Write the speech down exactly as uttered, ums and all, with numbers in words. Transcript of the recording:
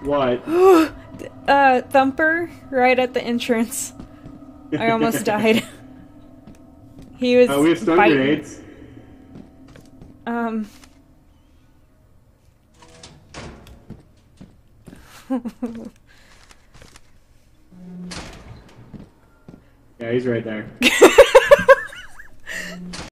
What? uh, Thumper, right at the entrance. I almost died. He was Oh, we have stun biting. grenades. Um. Yeah, he's right there.